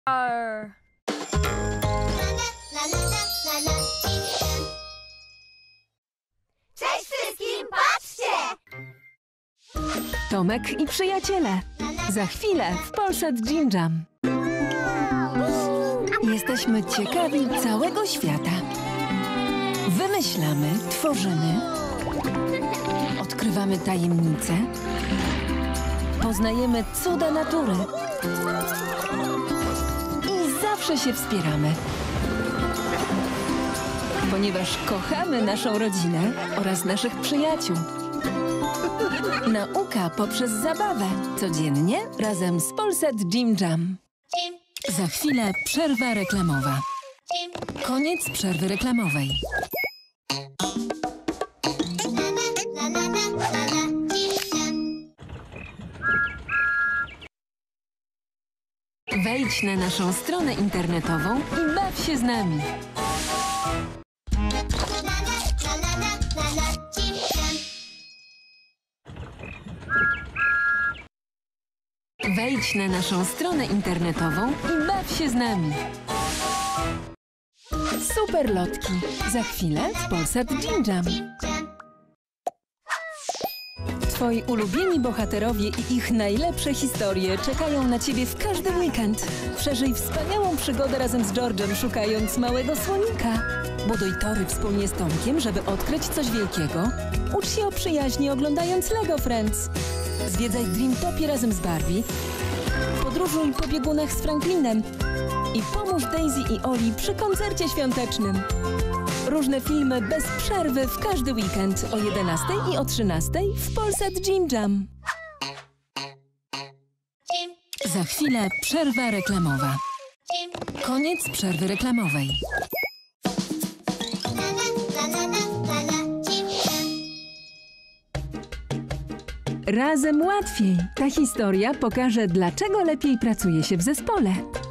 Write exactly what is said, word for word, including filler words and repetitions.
Arr. Cześć wszystkim, patrzcie! Tomek i przyjaciele. Za chwilę w Polsat Gym Jam. Jesteśmy ciekawi całego świata. Wymyślamy, tworzymy, odkrywamy tajemnice, poznajemy cuda natury i zawsze się wspieramy. Ponieważ kochamy naszą rodzinę oraz naszych przyjaciół. Nauka poprzez zabawę. Codziennie razem z Polsat Gym Jam. Za chwilę przerwa reklamowa. Koniec przerwy reklamowej. Wejdź na naszą stronę internetową i baw się z nami. Wejdź na naszą stronę internetową i baw się z nami. Super lotki. Za chwilę w Polsat Gym Jam. Twoi ulubieni bohaterowie i ich najlepsze historie czekają na ciebie w każdy weekend. Przeżyj wspaniałą przygodę razem z George'em, szukając małego słonika. Buduj tory wspólnie z Tomkiem, żeby odkryć coś wielkiego. Ucz się o przyjaźni, oglądając Lego Friends. Zwiedzaj Dreamtopie razem z Barbie. Podróżuj po biegunach z Franklinem. I pomóż Daisy i Oli przy koncercie świątecznym. Różne filmy bez przerwy w każdy weekend o jedenastej i o trzynastej w Polsat Gym Jam. Za chwilę przerwa reklamowa. Koniec przerwy reklamowej. Razem łatwiej. Ta historia pokaże, dlaczego lepiej pracuje się w zespole.